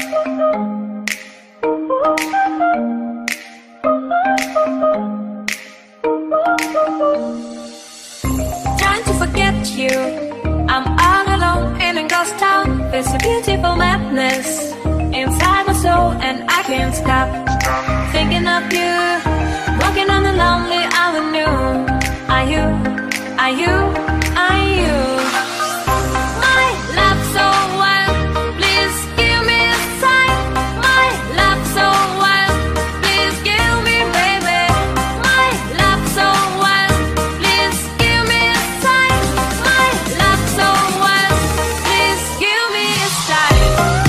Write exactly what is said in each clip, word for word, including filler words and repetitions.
Trying to forget you, I'm all alone in a ghost town. There's a beautiful madness inside my soul, and I can't stop thinking of you. Walking on the lonely avenue. Are you, are you, are you my love so wild? Please give me a sign. My love so wild. Please give me, baby. My love so wild. Please give me a sign. My love so wild. Please give me a sign.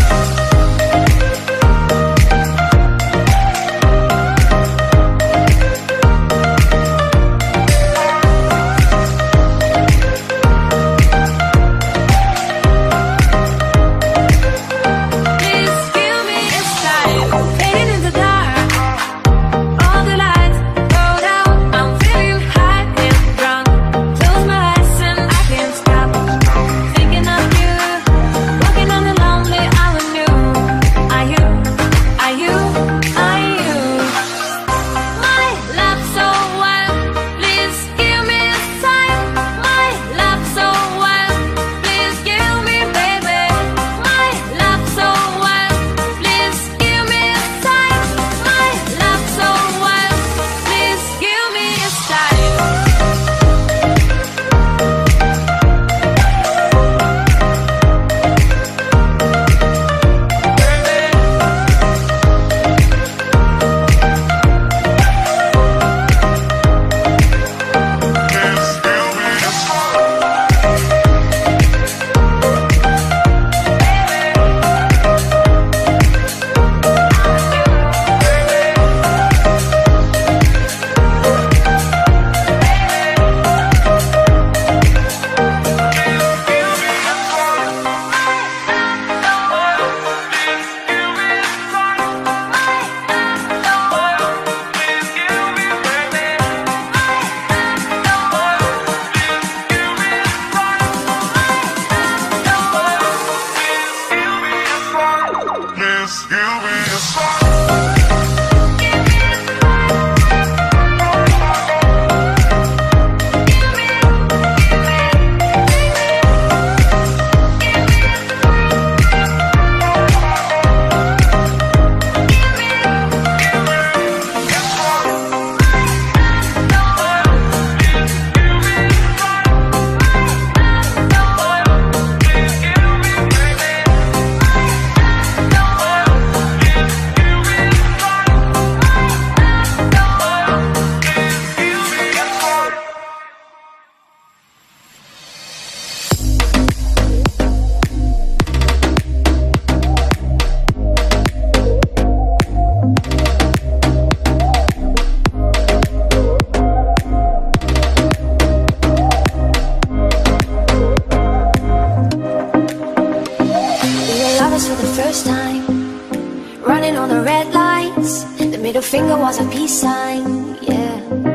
Finger was a peace sign, yeah.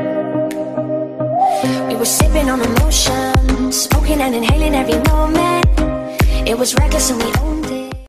We were sipping on emotion, smoking and inhaling every moment. It was reckless and we owned